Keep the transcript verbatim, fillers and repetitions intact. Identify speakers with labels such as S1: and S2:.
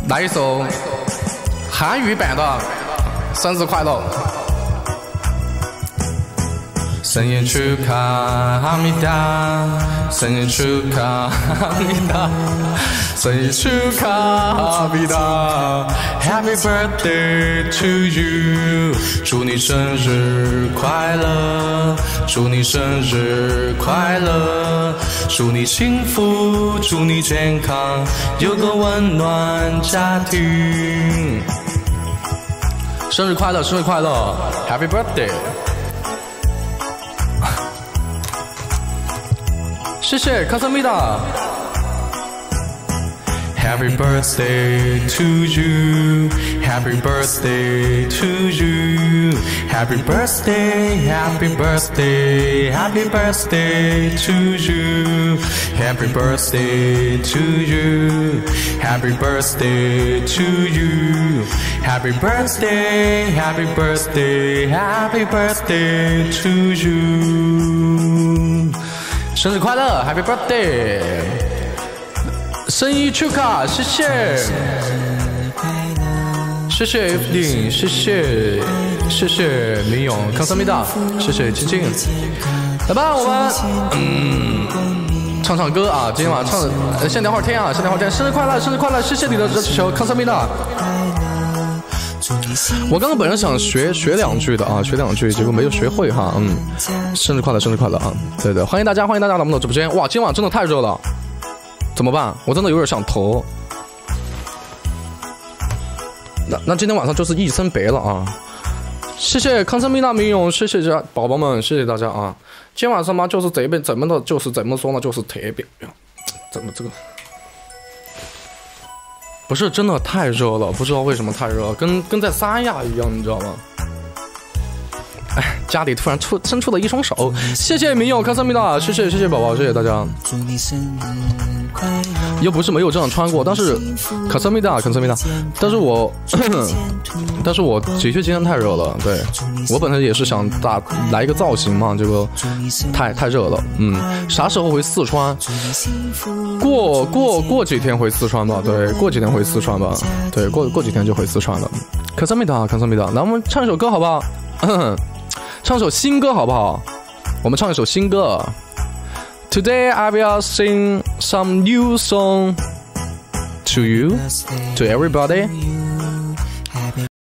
S1: 来一首韩语版的《生日快乐》。生日축하합니다生日축하합니다生日축하합니다 Happy birthday to you 祝你生日快乐祝你生日快乐祝你幸福祝你健康有个温暖家庭生日快乐生日快乐 Happy birthday谢谢康萨米达 Happy birthday to you Happy birthday to you Happy birthday Happy birthday Happy birthday to you Happy birthday to you Happy birthday to you Happy birthday Happy birthday Happy birthday to you生日快乐 Happy birthday 生日축하谢谢谢谢 Evelyn 谢谢谢谢明勇康萨米达谢谢青青来吧我们嗯唱唱歌啊今天晚上唱的先聊会儿天啊先聊会儿天生日快乐生日快乐谢谢你的热球康萨米达我刚刚本来想学学两句的啊，学两句，结果没有学会哈。嗯，生日快乐，生日快乐啊！对对，欢迎大家，欢迎大家来我们的直播间。哇，今晚真的太热了，怎么办？我真的有点想投。那那今天晚上就是一身白了啊！谢谢康森米娜明勇，谢谢家宝宝们，谢谢大家啊！今晚上嘛，就是这边怎么的，就是怎么说呢，就是特别，怎么这个。不是真的太热了，不知道为什么太热了，跟跟在三亚一样，你知道吗？哎，家里突然出伸出了一双手，谢谢明友康萨米达，谢谢谢谢宝宝，谢谢大家。又不是没有这样穿过，但是卡萨米达卡萨米达，但是我但是我的确今天太热了，对我本身也是想打来一个造型嘛，这个太太热了，嗯，啥时候回四川？过过过几天回四川吧，对，过几天回四川吧，对，过过几天就回四川了。卡萨米达卡萨米达，那我们唱一首歌好不好？唱首新歌好不好？我们唱一首新歌。Today I will sing some new song to you, to everybody.